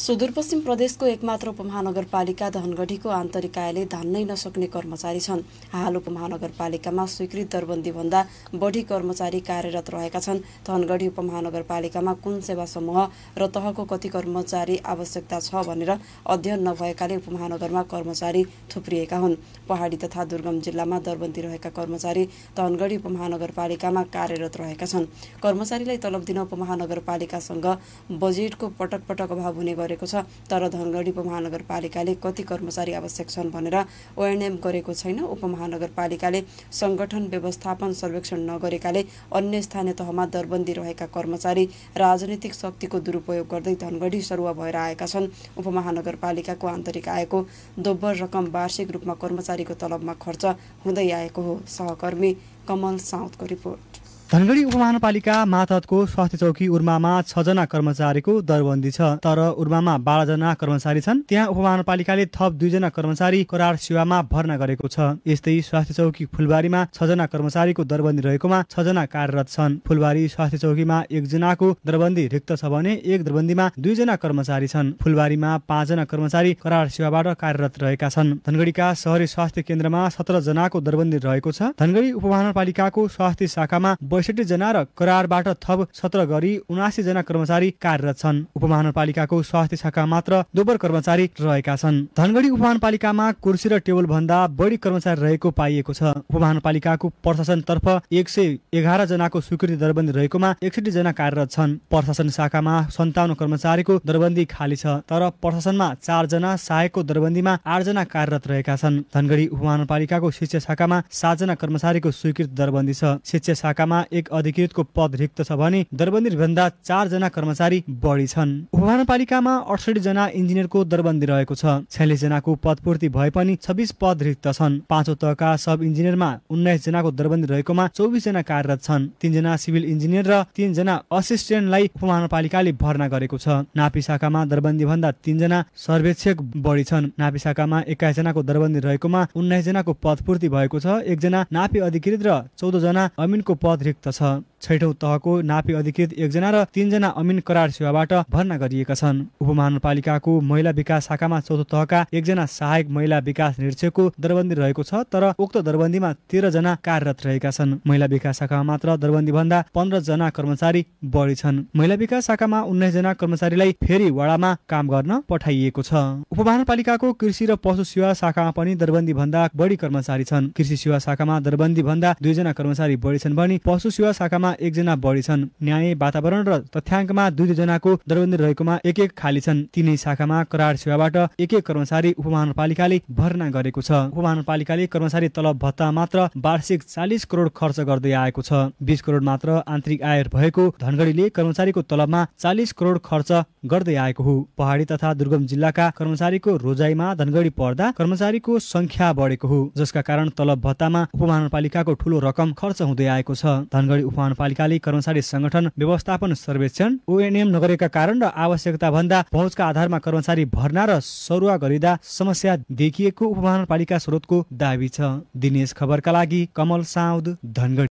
सुदूरपश्चिम प्रदेशको एकमात्र उपमहानगरपालिका धनगढीको आन्तरिक आयले धान्नै नसक्ने कर्मचारी छन्। हाल उपमहानगरपालिकामा स्वीकृत दरबन्दी भन्दा बढी कर्मचारी कार्यरत रहेका छन्। धनगढी उपमहानगरपालिकामा कुन सेवा समूह र तहको कति कर्मचारी आवश्यकता छ भनेर अध्ययन नभएकाले उपमहानगरमा कर्मचारी थुप्रिएका हुन्। पहाडी तथा दुर्गम जिल्लामा दरबन्दी रहेका कर्मचारी धनगढी उपमहानगरपालिकामा कार्यरत रहेका छन्। कर्मचारीलाई तलब दिन उपमहानगरपालिकासँग बजेटको पटक पटक अभाव हुने गरेको छ। तर धनगढी उपमहानगरपालिकाले कति कर्मचारी आवश्यक छन् भनेर ओएनएम गरेको छैन। उपमहानगरपालिकाले संगठन व्यवस्थापन सर्वेक्षण नगरेकाले अन्य स्थानीय तहमा दरबन्दी रहेका कर्मचारी राजनीतिक शक्तिको दुरुपयोग गर्दै धनगढी सरुवा भएर आएका छन्। उपमहानगरपालिकाको आन्तरिक आयको दोब्बर रकम वार्षिक रूपमा कर्मचारीको तलबमा खर्च हुँदै आएको हो। सहकर्मी कमल साउदको रिपोर्ट। धनगढी उपमहानगरपालिका मातहतको स्वास्थ्य चौकी उर्मामा 6 जना कर्मचारीको दरबन्दी छ। तर उर्मामा 12 जना कर्मचारी छन्। त्यहाँ उपमहानगरपालिकाले थप 2 जना कर्मचारी करार सेवामा भर्ना गरेको छ। यस्तै स्वास्थ्य चौकी फुलबारीमा 6 जना कर्मचारीको दरबन्दी रहेकोमा 6 जना कार्यरत छन्। फुलबारी स्वास्थ्य चौकीमा 1 जनाको दरबन्दी रिक्त छ भने 1 दरबन्दीमा 2 जना कर्मचारी छन्। फुलबारीमा 5 जना कर्मचारी करार सेवाबाट कार्यरत रहेका छन्। धनगढीका शहरी स्वास्थ्य केन्द्रमा 17 जनाको दरबन्दी रहेको छ। धनगढी उपमहानगरपालिकाको स्वास्थ्य शाखामा 62 जना र करारबाट थप 17 गरी 79 जना कर्मचारी कार्यरत छन्। उपमहानगरपालिकाको स्वास्थ्य शाखा मात्र दोब्बर कर्मचारी रहेका छन्। धनगढी उपमहानगरपालिकामा कुर्सी र टेबल भन्दा बढी कर्मचारी रहेको पाइएको छ। उपमहानगरपालिकाको प्रशासनतर्फ 111 जनाको स्वीकृति दरबन्दी रहेकोमा 61 जना कार्यरत छन्। प्रशासन शाखामा 57 कर्मचारीको दरबन्दी खाली छ। तर प्रशासनमा 4 जना, सहायकको दरबन्दीमा 8 जना कार्यरत रहेका छन्। धनगढी उपमहानगरपालिकाको शिक्षा शाखामा 7 जना कर्मचारीको स्वीकृत दरबन्दी छ। शिक्षा शाखामा 1 अधिकृतको पद रिक्त छ भने दरबन्दी भन्दा 4 जना कर्मचारी बढी छन्। उपमहानगरपालिकामा 68 जना इन्जिनियरको दरबन्दी रहेको छ। 46 जनाको पदपूर्ति भए पनि 26 पद रिक्त छन्। 5औं तहका सब इन्जिनियरमा 19 जनाको दरबन्दी रहेकोमा 24 जना कार्यरत छन्। 3 जना सिभिल इन्जिनियर र 3 जना असिस्टेन्टलाई उपमहानगरपालिकाले भर्ना गरेको छ। नापी शाखामा दरबन्दी भन्दा 3 जना सर्वेक्षक बढी छन्। नापी शाखामा 21 जनाको दरबन्दी रहेकोमा 19 जनाको पदपूर्ति भएको छ। 1 जना नापी अधिकृत र 14 जना अमिनको पद रिक्त छ। 6औं तहको नापी अधिकृत 1 जना र 3 जना अमिन करार सेवाबाट भर्ना गरिएका छन्। उपमहानगरपालिकाको महिला विकास शाखामा 4औं तहका 1 जना सहायक महिला विकास निरीक्षकको दरबन्दी रहेको छ। तर उक्त दरबन्दीमा 13 जना कार्यरत रहेका छन्। महिला विकास शाखामा मात्र दरबन्दी भन्दा 15 जना कर्मचारी बढी छन्। महिला विकास शाखामा 19 जना कर्मचारीलाई फेरि वडामा काम गर्न पठाइएको छ। उपमहानगरपालिकाको कृषि र पशु सेवा शाखामा पनि दरबन्दी भन्दा बढी कर्मचारी छन्। कृषि सेवा शाखामा दरबन्दी भन्दा 2 जना कर्मचारी बढी छन् भने पशु सेवा शाखामा 1 जना बढी छन्। न्याय, वातावरण र तथ्याङ्कमा 2 जनाको दरबन्दी रहेकोमा 1 खाली छन्। तीनै शाखामा करार सेवाबाट 1 कर्मचारी उपमहानगरपालिकाले भर्ना गरेको छ। उपमहानगरपालिकाले कर्मचारी तलब भत्ता मात्र वार्षिक 40 करोड खर्च गर्दै आएको छ। 20 करोड मात्र आन्तरिक आय भएको धनगढीले कर्मचारीको तलबमा 40 करोड खर्च गर्दै आएको हो। पहाडी तथा दुर्गम जिल्लाका कर्मचारीको रोजाइमा धनगढी पर्दा कर्मचारीको संख्या बढेको हो, जसका कारण तलब भत्तामा उपमहानगरपालिकाको ठूलो रकम खर्च हुँदै आएको छ। धनगढी उपमहानगरपालिकाले कर्मचारी संगठन व्यवस्थापन सर्वेक्षण ओएनएम नगरेका कारण र आवश्यकता भन्दा पहुँचका आधारमा कर्मचारी भर्ना र सरुवा गरिँदा समस्या देखिएको उपमहानगरपालिका स्रोतको दाबी छ। दिनेश खबरका लागि कमल साउद, धनगढी।